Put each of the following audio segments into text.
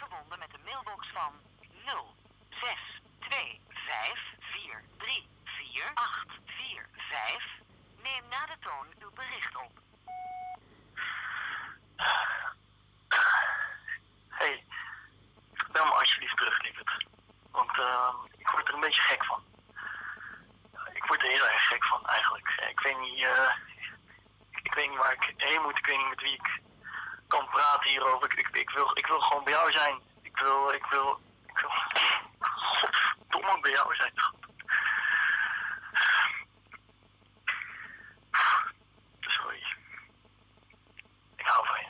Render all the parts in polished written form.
verbonden met de mailbox van 0625434845. Neem na de toon uw bericht op. Hey, bel me alsjeblieft terug, lieverd. Want ik word er een beetje gek van. Ik word er heel erg gek van, eigenlijk. Ik weet niet waar ik heen moet. Ik weet niet met wie ik kan praten hierover. Ik wil gewoon bij jou zijn. Ik wil godverdomme bij jou zijn. Sorry. Ik hou van je.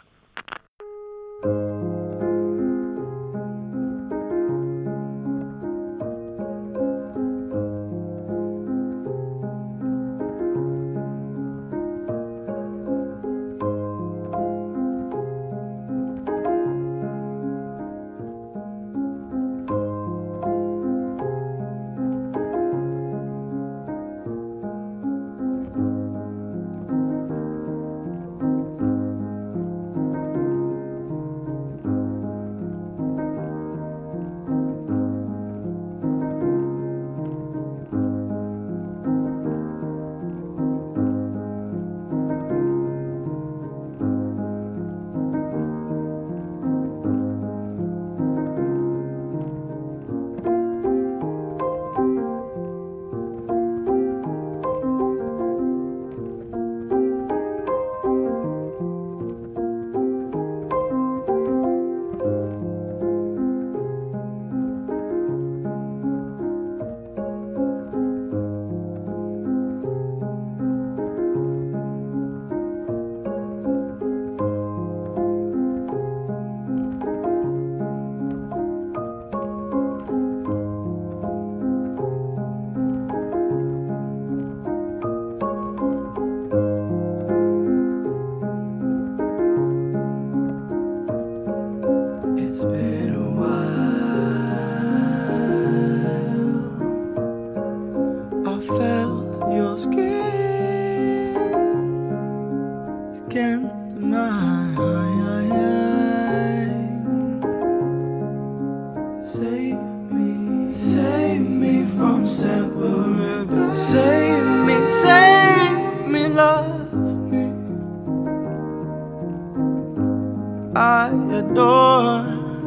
It's been a while. I felt your skin against mine. Save me from separate. Save me, love me. I adore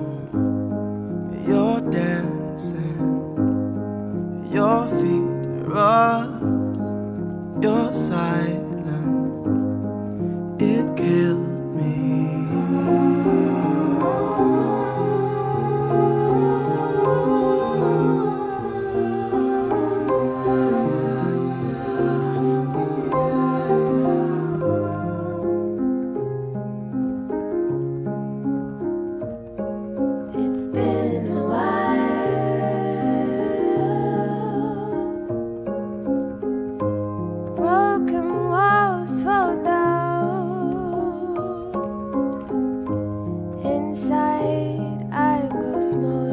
your dancing, your feet rub, your silence, it killed me. It's been a while. Broken walls fall down. Inside I grow small.